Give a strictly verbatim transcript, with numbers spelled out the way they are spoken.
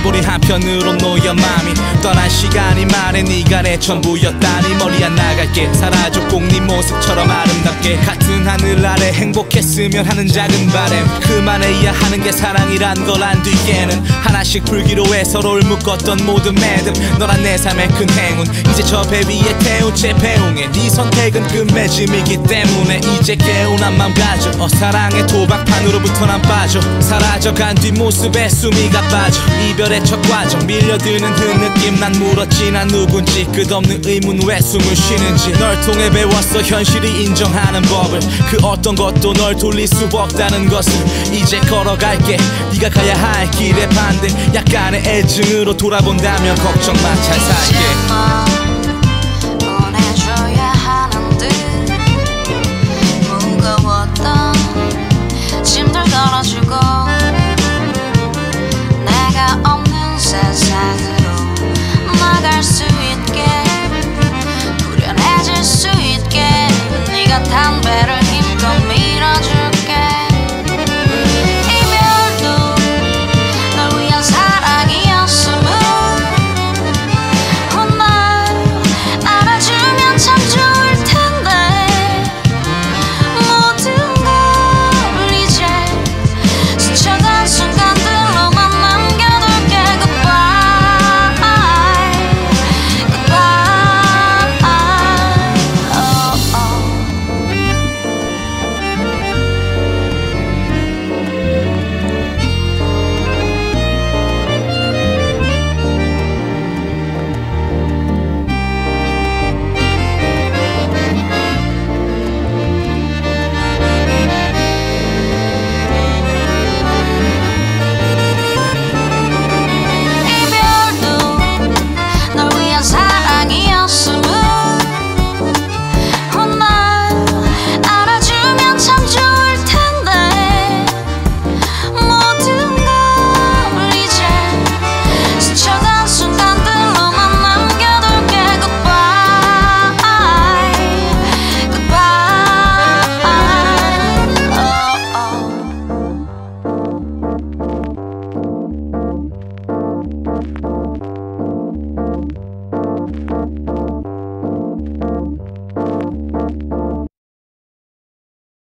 꼬리 한편으로 놓여 맘이 떠난 시간이 말해 네가 내 전부였다니. 머리 안 나갈게 사라져 꼭 네 모습처럼 아름답게. 같은 하늘 아래 행복했으면 하는 작은 바람 그만해야 하는 게 사랑이란 걸 안 뒤에는 하나씩 풀기로 해 서로를 묶었던 모든 매듭. 너란 내 삶의 큰 행운 이제 저 배 위에 태운 채 배웅해. 네 선택은 끝맺음이기 때문에 이제 개운한 맘 가져. 어 사랑의 도박판으로부터 난 빠져. 사라져간 뒷모습에 숨이가 빠져. 이별의 첫 과정 밀려드는 그 느낌 난 물었지. 난 누군지 끝없는 의문 왜 숨을 쉬는지. 널 통해 배웠어 현실이 인정하는 법을. 그 어떤 것도 널 돌릴 수 없다는 것을. 이제 걸어갈게 네가 가야 할 길의 반대. 약간의 애증으로 돌아본다면 걱정 마 잘 살게.